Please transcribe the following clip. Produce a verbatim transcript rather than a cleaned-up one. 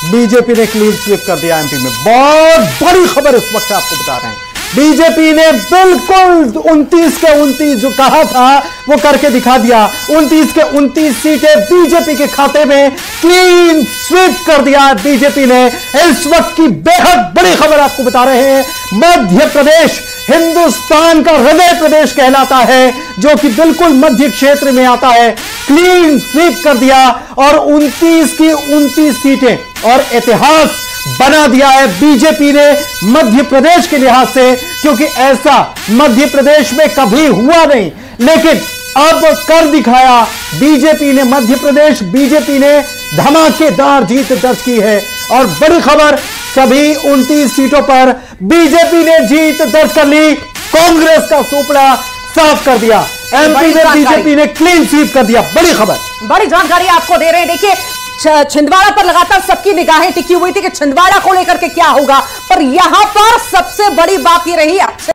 BJP ने clean sweep कर दिया एमपी में। बहुत बड़ी खबर इस वक्त आपको बता रहे हैं, बीजेपी ने बिल्कुल उनतीस के उनतीस जो कहा था वो करके दिखा दिया। उनतीस के उनतीस सीटें बीजेपी के खाते में क्लीन स्वीप कर दिया बीजेपी ने। इस वक्त की बेहद बड़ी खबर आपको बता रहे हैं, मध्य प्रदेश हिंदुस्तान का हृदय प्रदेश कहलाता है, जो कि बिल्कुल मध्य क्षेत्र में आता है, क्लीन स्वीप कर दिया और उनतीस की उनतीस सीटें और इतिहास बना दिया है बीजेपी ने मध्य प्रदेश के लिहाज से, क्योंकि ऐसा मध्य प्रदेश में कभी हुआ नहीं, लेकिन अब कर दिखाया बीजेपी ने। मध्य प्रदेश बीजेपी ने धमाकेदार जीत दर्ज की है और बड़ी खबर, सभी उनतीस सीटों पर बीजेपी ने जीत दर्ज कर ली, कांग्रेस का सुपड़ा साफ कर दिया, एमपी में बीजेपी ने क्लीन स्वीप कर दिया। बड़ी खबर, बड़ी जानकारी आपको दे रहे हैं। देखिए, छिंदवाड़ा पर लगातार सबकी निगाहें टिकी हुई थी कि छिंदवाड़ा को लेकर के क्या होगा, पर यहां पर सबसे बड़ी बात यह रही